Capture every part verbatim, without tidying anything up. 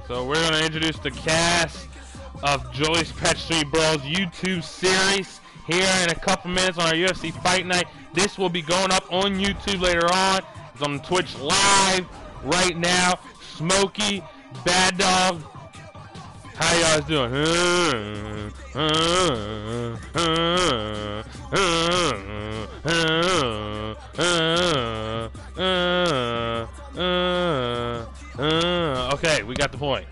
So we're gonna introduce the cast of Julius Patch Street Brawl's YouTube series here in a couple minutes on our U F C Fight Night. This will be going up on YouTube later on. It's on Twitch live right now. Smokey, Bad Dog, how y'all doing? Okay, we got the point.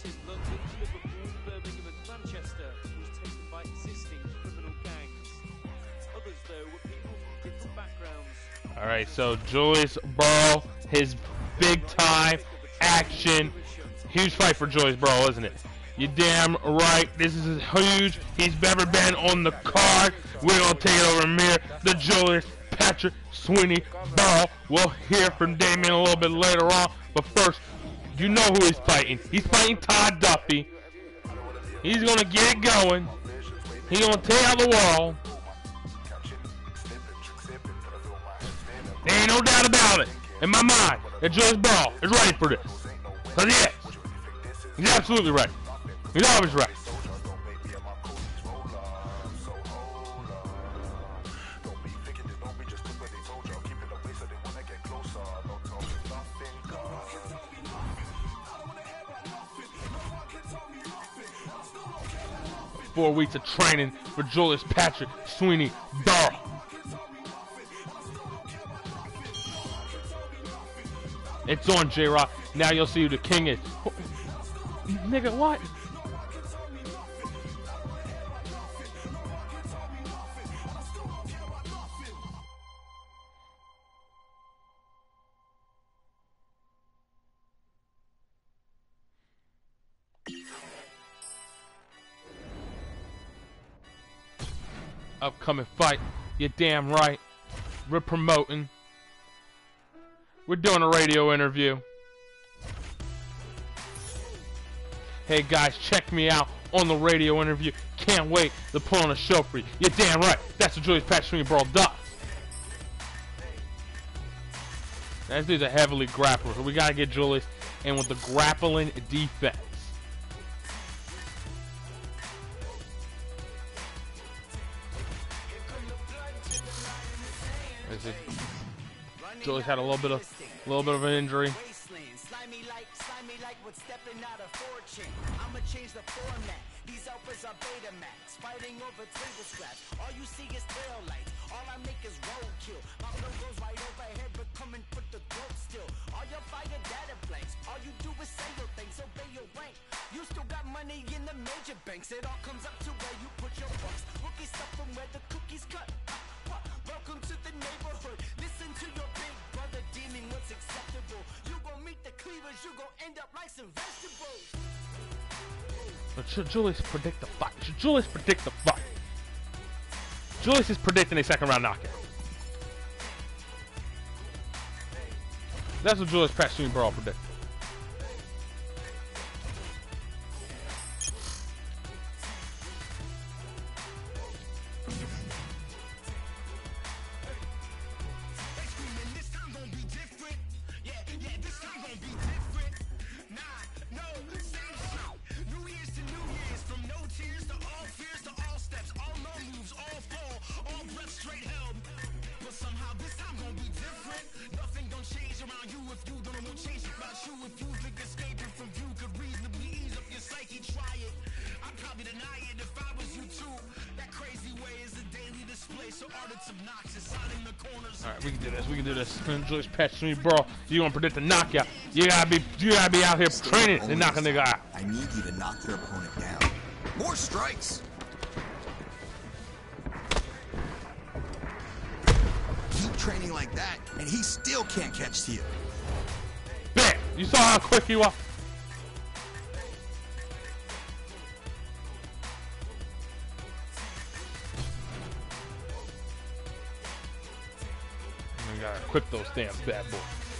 Alright, so Julius Brawl, his big time action. Huge fight for Julius Brawl, isn't it? You damn right. This is huge. He's never been on the card. We're gonna take it over from here. The Julius Patrick Sweeney Brawl. We'll hear from Damien a little bit later on. But first, you know who he's fighting. He's fighting Todd Duffy. He's gonna get it going. He's gonna take out the world. There ain't no doubt about it in my mind that Julius Brawl is ready for this. Cause he is. He's absolutely right. He's always right. Four weeks of training for Julius Patrick Sweeney Brawl. It's on, J-Rock. Now you'll see who the king is. Nigga, what? Upcoming fight. You're damn right. We're promoting. We're doing a radio interview. Hey guys, check me out on the radio interview. Can't wait to put on a show for you. You're damn right. That's what Julius Patrick Sweeney Brawl does. This dude's a heavily grappler, so we gotta get Julius in with the grappling defense. Is it? Julius had a little bit of, a little bit of an injury. I'ma change the format. These outputs are Betamax. Fighting over table scraps. All you see is tail lights. All I make is roadkill. My flow goes right overhead, but come and put the throat still. All your fighter data blanks. All you do is say your things, obey your rank. You still got money in the major banks. It all comes up to where you put your bucks. Rookie stuff from where the cookies cut. Welcome to the neighborhood. Listen to your big brother deeming what's acceptable. You gon' meet the cleavers. You gon' end up like some vegetables. But should Julius predict the fight? Should Julius predict the fight? Julius is predicting a second round knockout. That's what Julius Patrick Sweeney Brawl predicted. Alright, we can do this, we can do this. Julius Patrick Sweeney Brawl, you gonna predict a knockout. You gotta be you gotta be out here training and knocking the guy out. I need you to knock your opponent down. More strikes! Keep training like that, and he still can't catch to you. Bam! You saw how quick he was? We gotta equip those damn bad boys.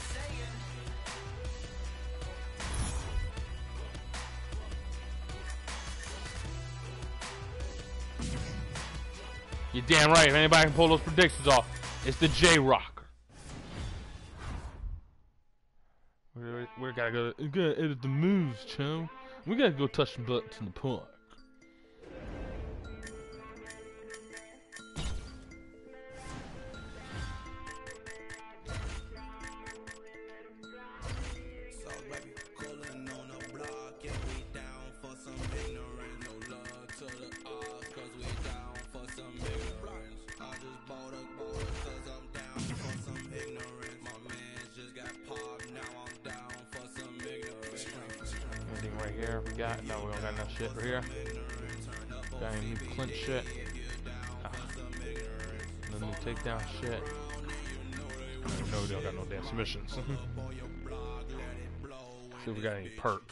You're damn right. If anybody can pull those predictions off, it's the J-Rocker. We, we gotta gotta go. We gotta edit the moves, chum. We gotta go touch some butts in the park. Right here, we got no, we don't got enough shit right here. Got any new clinch shit? Ah. No new takedown shit. No, we don't got no damn submissions. See if we got any perks.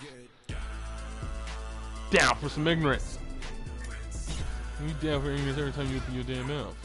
Down for some ignorance. You down for ignorance every time you open your damn mouth.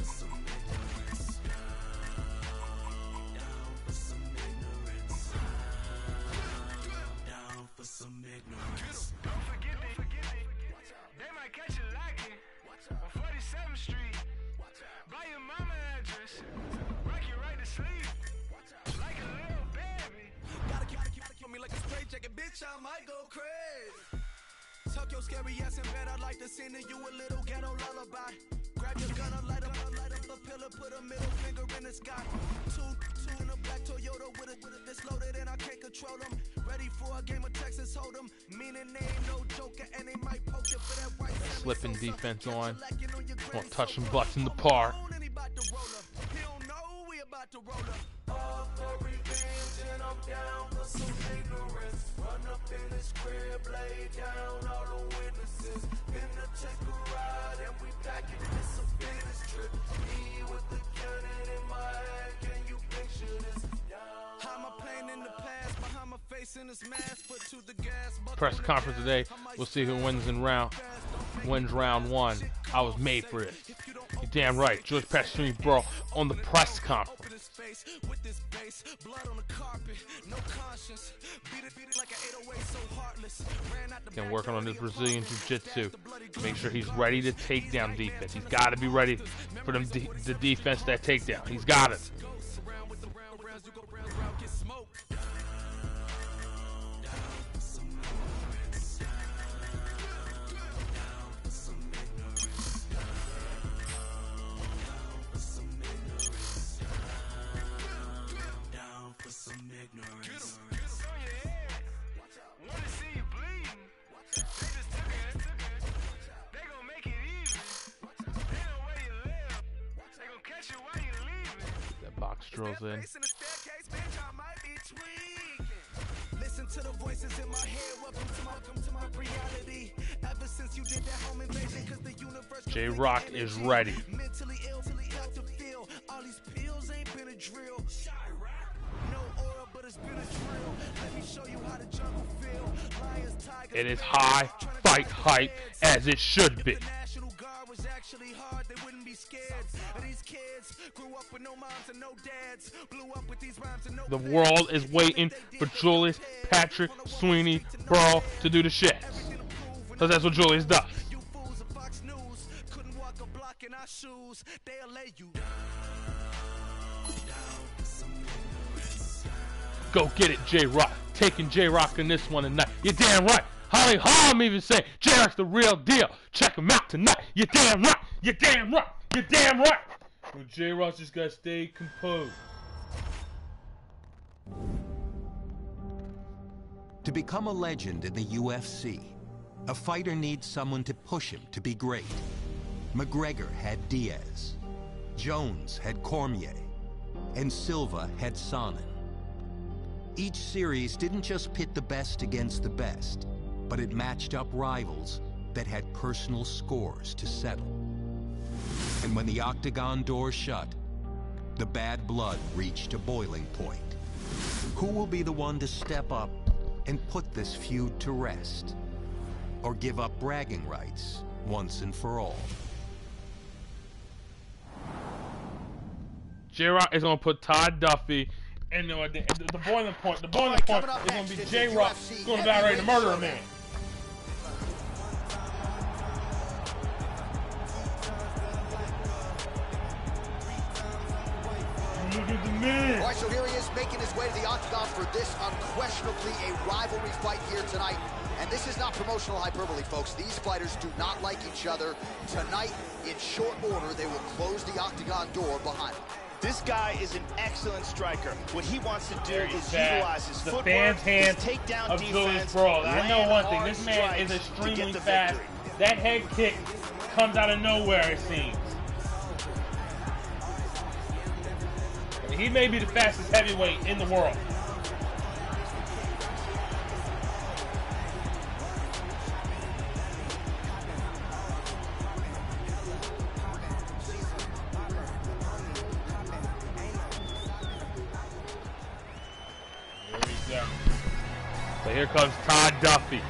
I might go crazy. Tuck your scary ass in bed. I'd like to sing to you a little ghetto lullaby. Grab your gun, light up, light up a pillar, put a middle finger in the sky. Two, two in a black Toyota with a, with a this loaded and I can't control them. Ready for a game of Texas Hold'em. Meaning they ain't no joker and they might poke you for that white. Slipping defense on. Won't touch some butts in the park. He don't know we about to roll up. All for revenge and I'm down for some ignorance. Run up in his crib, lay down all the witnesses. Been to check a ride and we packing this a business trip. Me with the cannon in my hand, can you picture this? How my plane in the past, behind my face in this mask, foot to the gas. Press conference today. We'll see who wins in round. Wins round one. I was made for this. You're damn right. George Pastrini, bro, on the press conference. With this bass, blood on the carpet, no conscience. Beat it, beat it like an eight oh eight, so heartless. Ran out the Again, working on this Brazilian Jiu-Jitsu. Make sure he's ready to take down defense. He's got to be ready for them de the defense that takedown. He's got it. Box drills in. Listen to the voices in my head. Welcome to my, welcome to my reality. Ever since you did that home invasion, cause the universe. J-Rock is ready. Mentally ill, to feel. All these pills ain't been a drill. No aura, but it's been a drill. Let me show you how the jungle feel. Lions, tigers, it is high fight hype as it should be. Was actually hard, they wouldn't be scared. And these kids grew up with no moms and no dads. Blew up with these rhymes and no. The world is waiting for Julius Patrick Sweeney, bro, to do the shit. Because that's what Julius does. You fools of Fox News couldn't walk a block in our shoes. They'll lay you. Go get it, J-Rock. Taking J-Rock in this one tonight. You're damn right. Holly Holm even saying J-Rock's the real deal. Check him out tonight. You're damn right. You're damn right. You're damn right. Well, J-Rock just gotta stay composed. To become a legend in the U F C, a fighter needs someone to push him to be great. McGregor had Diaz, Jones had Cormier, and Silva had Sonnen. Each series didn't just pit the best against the best, but it matched up rivals that had personal scores to settle. And when the octagon door shut, the bad blood reached a boiling point. Who will be the one to step up and put this feud to rest? Or give up bragging rights once and for all? J-Rock is gonna put Todd Duffy in the, the, the boiling point. The boiling point is gonna be J-Rock going about ready to murder a man. Look at the man. right, so here he is making his way to the octagon for this unquestionably a rivalry fight here tonight. And this is not promotional hyperbole, folks. These fighters do not like each other. Tonight, in short order, they will close the octagon door behind them. This guy is an excellent striker. What he wants to do Very is bad. utilize his The footwork, fans' hands his takedown of Julius defense, Bro. I know land one thing. hard This man is strikes to extremely get the fast. victory. That head kick comes out of nowhere, it seems. I mean, he may be the fastest heavyweight in the world. Here we go. So here comes Todd Duffy.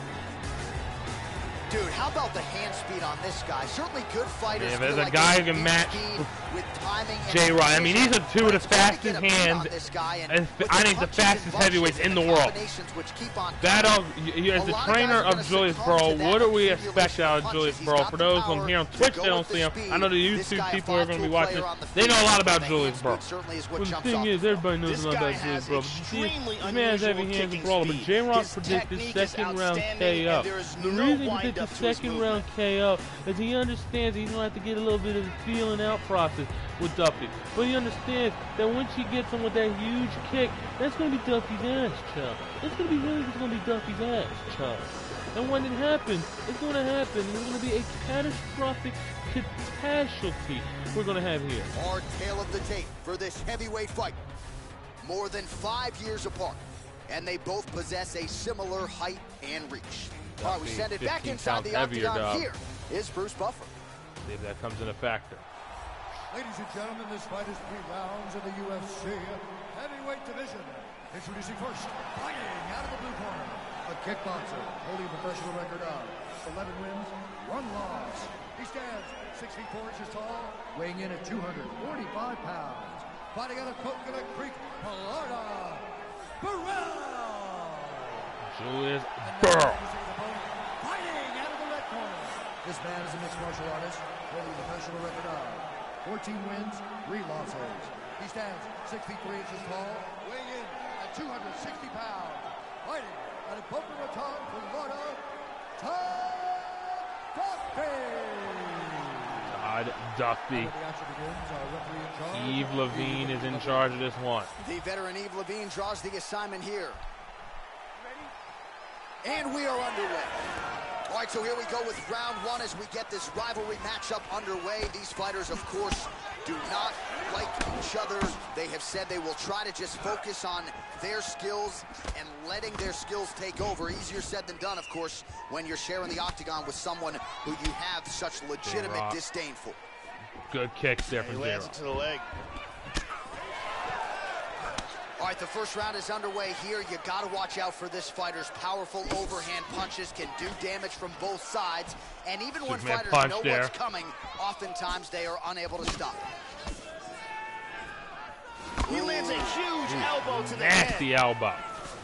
Dude, how about the hand speed on this guy? Certainly good fighters. Yeah, there's feel a like guy they who can need match speed with timing and J. Rod. I mean, these are two of the But it's hard to fastest get a beat hands, on this guy, and and with I think the punches and fastest bunches heavyweights and in the the world. combinations which keep on That coming. of, you, as A the lot of trainer guys are of gonna Julius succumb Bro, to that what do we accumulation expect out of of Julius punches. He's Bro? got For the those power on here on to Twitch, go they don't with the see him. speed. I know the This YouTube guy, a people are going to be five-tool watching. player on the They know a lot field, about but the Julius hand Bro. speed certainly is what Well, the jumps thing off is, the everybody knows This a lot guy about Julius has Bro. But you see, extremely this man has heavy unusual hands and kicking brawler. But speed. J-Rock His predicted technique is second round outstanding, K O. and there is The no reason he wind predicted up to his second movement. round K O is he understands he's going to have to get a little bit of a feeling out process with Duffy. But he understands that once he gets him with that huge kick, that's going to be Duffy's ass, chop. It's going to be really just going to be Duffy's ass, chop. And when it happens, it's going to happen. And it's going to be a catastrophic catastrophe we're going to have here. Our tale of the tape for this heavyweight fight. More than five years apart, and they both possess a similar height and reach. All right, we send it back inside the heavier, octagon. dog. Here is Bruce Buffer. See if that comes in a factor. Ladies and gentlemen, this fight is three rounds in the U F C heavyweight division. Introducing first, fighting out of the blue corner, a kickboxer holding a professional record of eleven wins, one loss. He stands six feet four inches tall, weighing in at two hundred forty-five pounds. Fighting out of Coconut Creek, Florida, Burrell. Julius And now Burrell. introducing his opponent, fighting out of the red corner. This man is a mixed martial artist, holding a professional record of fourteen wins, three losses. He stands six feet three inches tall, weighing in at two hundred sixty pounds. Fighting out of Boca Raton, Florida, Todd Duffy. Todd Duffy. The action begins. Our referee in charge, Yves Levine is in charge of this one. The veteran Yves Levine draws the assignment here. And we are underway. All right, so here we go with round one as we get this rivalry matchup underway. These fighters, of course, do not like each other. They have said they will try to just focus on their skills and letting their skills take over. Easier said than done, of course, when you're sharing the octagon with someone who you have such legitimate J-Rock. disdain for. Good kicks there He from lands J-Rock. it to the leg. All right, the first round is underway here. You got to watch out for this fighter's powerful overhand punches can do damage from both sides. And even when Superman fighters punch know there. what's coming, oftentimes they are unable to stop it. He lands a huge elbow to the Nasty head. elbow.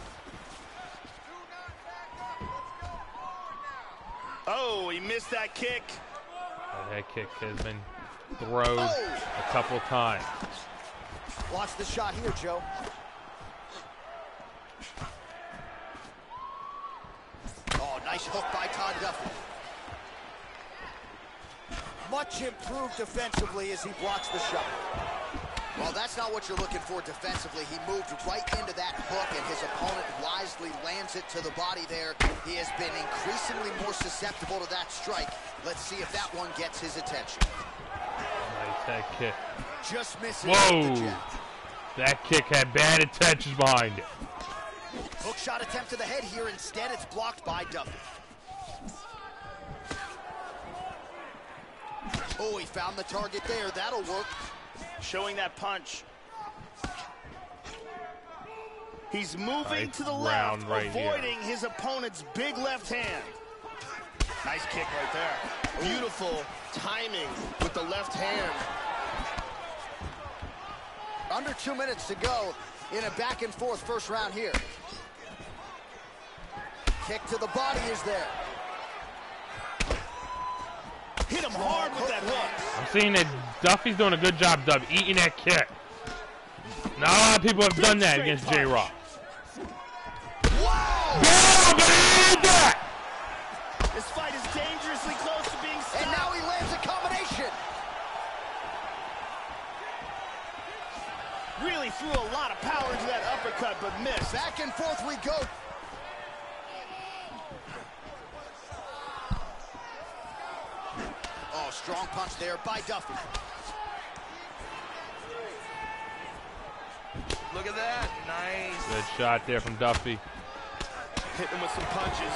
Oh, he missed that kick. That head kick has been thrown Oh. a couple times. Watch the shot here, Joe. Oh, nice hook by Todd Duffy. Much improved defensively as he blocks the shot. Well, that's not what you're looking for defensively. He moved right into that hook, and his opponent wisely lands it to the body there. He has been increasingly more susceptible to that strike. Let's see if that one gets his attention. Nice head kick. Just misses Whoa. with the jab. That kick had bad intentions behind it. Hook shot attempt to the head here. Instead, it's blocked by Duffy. Oh, he found the target there. That'll work. Showing that punch. He's moving Nice to the round left, right avoiding his opponent's big left hand. Nice kick right there. Beautiful timing with the left hand. Under two minutes to go in a back and forth first round here. Kick to the body is there. Hit him hard with that hook. I'm seeing that Duffy's doing a good job, Dub, eating that kick. Not a lot of people have done that against J-Rock. Wow! Yeah, but he did that! This fight is dangerously close to being stopped. And now he lands a combination. Really threw a lot of power into that uppercut, but missed. Back and forth we go. Oh, strong punch there by Duffy. Look at that. Nice. Good shot there from Duffy. Hit him with some punches.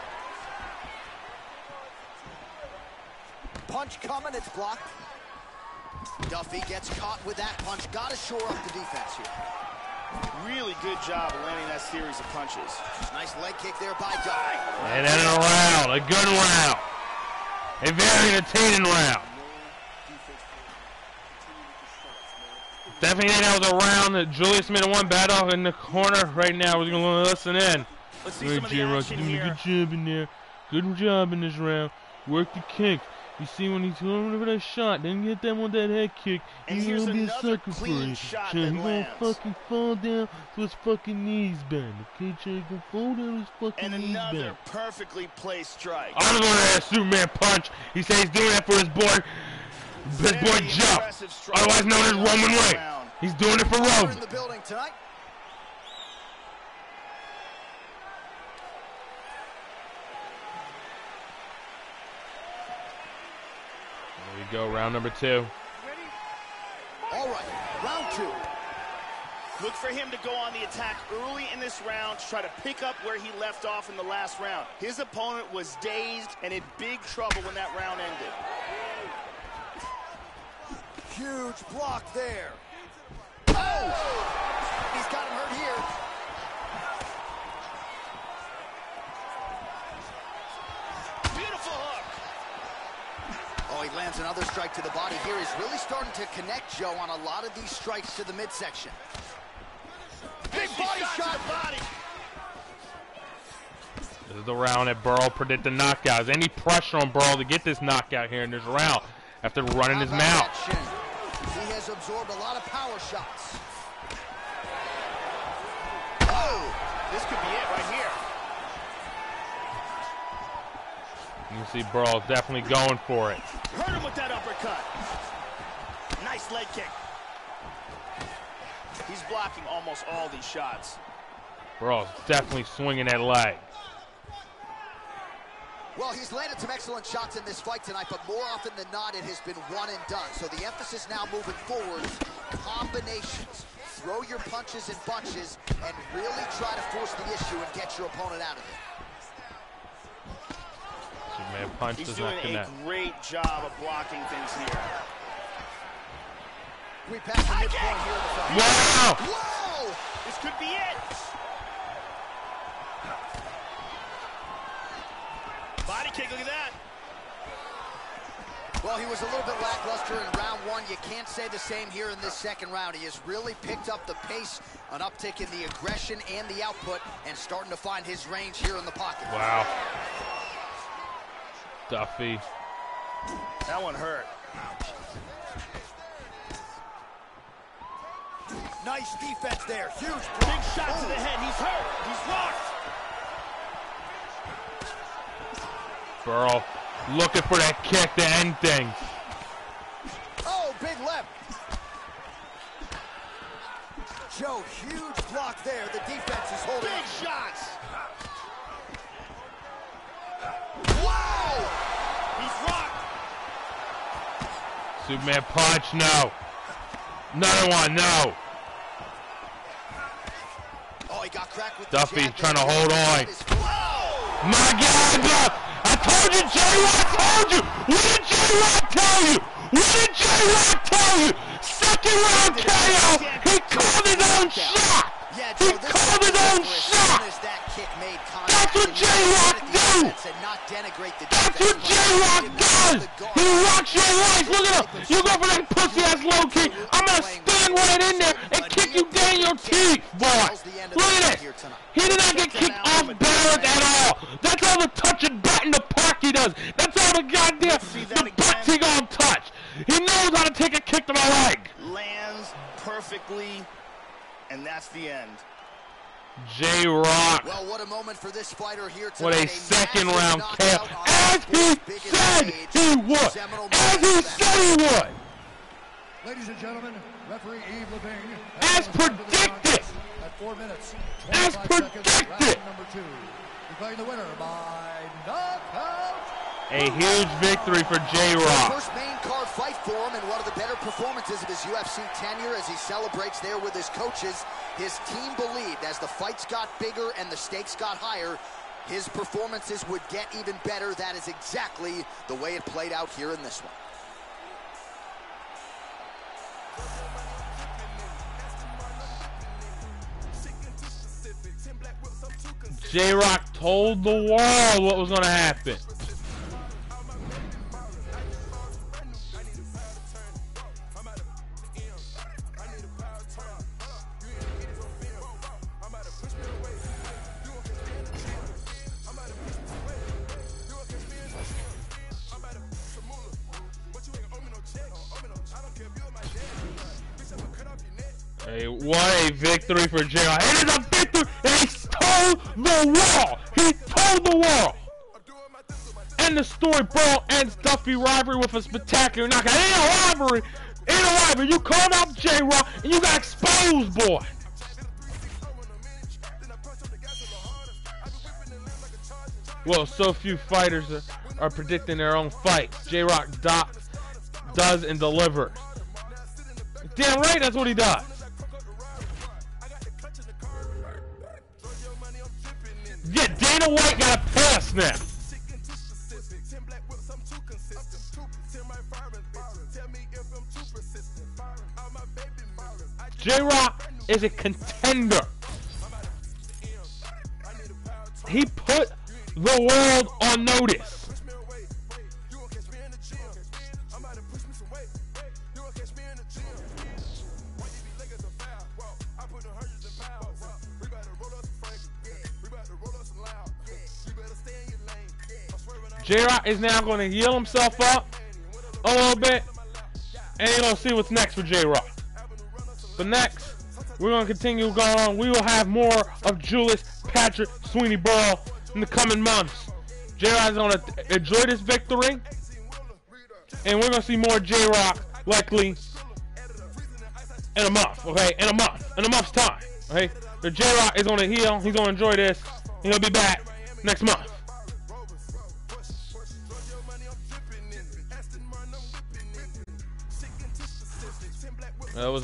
Punch coming, it's blocked. Duffy gets caught with that punch. Got to shore up the defense here. Really good job of landing that series of punches. Nice leg kick there by Duffy. And then a round, a good round. A very entertaining round. Definitely think that was a round that Julius made a one bad off in the corner. Right now, we're going to listen in. Let's see some of the action doing here. a good job in there. Good job in this round. Work the kick. You see when he's going over that shot, then get that one that head kick. And He's here's gonna be a another sucker for clean you. shot Chan, that he gonna lands. fucking fall down to his fucking knees bend. Okay, Chan, he gonna fall down to his fucking And knees another bend. perfectly placed strike. I was gonna ask Superman punch. He said he's doing that for his boy, his boy Very Joe, impressive strike otherwise known as all Roman Reigns. around. He's doing it for We're Roman. in the building tonight. There we go, round number two. All right, round two. Look for him to go on the attack early in this round to try to pick up where he left off in the last round. His opponent was dazed and in big trouble when that round ended. Huge block there. Oh! He's got him hurt here. Beautiful hook. Oh, he lands another strike to the body here. He's really starting to connect Joe on a lot of these strikes to the midsection. Big body shot. To the body. This is the round that Burrow predicted knockout. Is any pressure on Burrow to get this knockout here in this round after running his How about mouth? that shin? He has absorbed a lot of power shots. Oh, this could be it right here. You can see Burrow definitely going for it. Hurt him with that uppercut. Nice leg kick. He's blocking almost all these shots. Burrow's definitely swinging that leg. Well, he's landed some excellent shots in this fight tonight, but more often than not, it has been one and done. So the emphasis now moving forward, combinations. Throw your punches in bunches and really try to force the issue and get your opponent out of it. Superman punch He's does doing not a connect. great job of blocking things here. We pass the midpoint here in the fight. Wow! Whoa! This could be it. Body kick, look at that. Well, he was a little bit lackluster in round one. You can't say the same here in this second round. He has really picked up the pace, an uptick in the aggression and the output, and starting to find his range here in the pocket. Wow. Duffy. That one hurt. Nice defense there. Huge block. Big shot to the head. He's hurt. He's rocked. Burrow looking for that kick to end things. Oh, big left. Joe, huge block there. The defense is holding. Big shots. Wow! He's rocked. Superman punch, no. Another one, no. Oh, he got cracked with Duffy the jab trying to there. hold on. That is- Whoa! My God, Buff! I told you, J-Rock told you! What did J-Rock tell you? What did J-Rock tell you? Second round K O! He called his own shot! Yeah, He Joe, this called is his own over as shot! soon as that kick made contact, That's what and you J-Rock credit the do! offense and not denigrate the That's defense, what but J-Rock give does! the guard He rocks your life! Look at him! You go for that pussy-ass low kick! I'm gonna stand right in there and kick you down your teeth, boy! Look at this! He did not get kicked off balance at all! That's all the touch and butt in the park he does! That's all the goddamn the butts he gonna touch! He knows how to take a kick to the leg! Lands perfectly. and that's the end. J-Rock. Well, what a moment for this fighter here tonight. What a A second massive round knockout K O. on As the he biggest said stage. he would. Seminal As he moment. said he would. Ladies and gentlemen, referee Yves Levine. As predicted. At four minutes, As twenty-five seconds, predicted. round number two. Declaring the winner by knockout. A huge victory for J-Rock. First main card fight for him and one of the better performances of his U F C tenure as he celebrates there with his coaches. His team believed as the fights got bigger and the stakes got higher, his performances would get even better. That is exactly the way it played out here in this one. J-Rock told the world what was going to happen. Hey, what a victory for J-Rock. It is a victory, and he told the world. He told the world. And the story, bro, ends Duffy rivalry with a spectacular knockout. It ain't a rivalry. It ain't a rivalry. You called out J-Rock, and you got exposed, boy. Well, so few fighters are, are predicting their own fights. J-Rock does and delivers. Damn right, that's what he does. Yeah, Dana White got a pass now. J-Rock is a contender. He put the world on notice. J-Rock is now going to heal himself up a little bit, and you're going to see what's next for J-Rock. But next, we're going to continue going on. We will have more of Julius Patrick Sweeney Burrow in the coming months. J-Rock is going to enjoy this victory, and we're going to see more J-Rock likely in a month, okay? In a month. In a month's time, okay? The J-Rock is going to heal. He's going to enjoy this, and he'll be back next month. That was